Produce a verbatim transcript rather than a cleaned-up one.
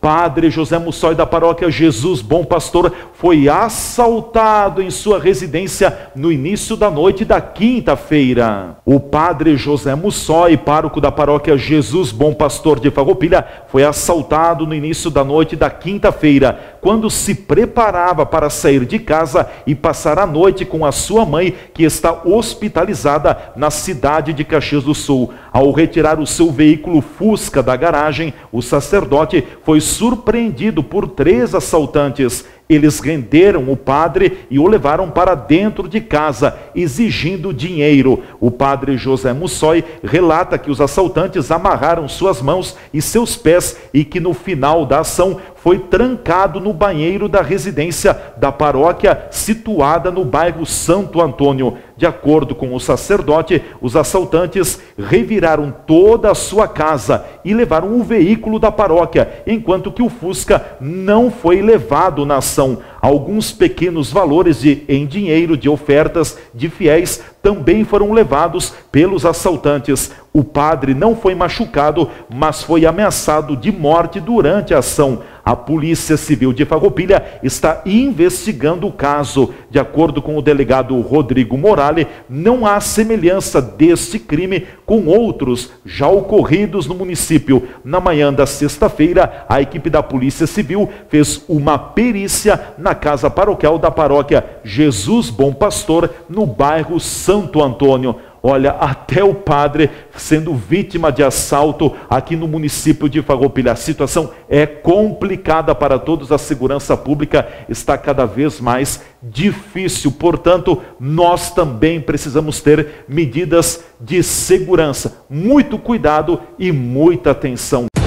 padre José Mussói, da paróquia Jesus Bom Pastor, foi assaltado em sua residência no início da noite da quinta-feira. O padre José Mussói, pároco da paróquia Jesus Bom Pastor de Farroupilha, foi assaltado no início da noite da quinta-feira, quando se preparava para sair de casa e passar a noite com a sua mãe, que está hospitalizada na cidade de Caxias do Sul. Ao retirar o seu veículo Fusca da garagem, o sacerdote foi surpreendido por três assaltantes. Eles renderam o padre e o levaram para dentro de casa, exigindo dinheiro. O padre José Mussói relata que os assaltantes amarraram suas mãos e seus pés e que no final da ação foi trancado no banheiro da residência da paróquia situada no bairro Santo Antônio. De acordo com o sacerdote, os assaltantes reviraram toda a sua casa e levaram o veículo da paróquia, enquanto que o Fusca não foi levado na ação. Alguns pequenos valores de, em dinheiro de ofertas de fiéis também foram levados pelos assaltantes. O padre não foi machucado, mas foi ameaçado de morte durante a ação. A Polícia Civil de Farroupilha está investigando o caso. De acordo com o delegado Rodrigo Morale, não há semelhança deste crime com outros já ocorridos no município. Na manhã da sexta-feira, a equipe da Polícia Civil fez uma perícia na casa paroquial da paróquia Jesus Bom Pastor, no bairro Santo Antônio. Olha, até o padre sendo vítima de assalto aqui no município de Farroupilha. A situação é complicada para todos, a segurança pública está cada vez mais difícil. Portanto, nós também precisamos ter medidas de segurança. Muito cuidado e muita atenção.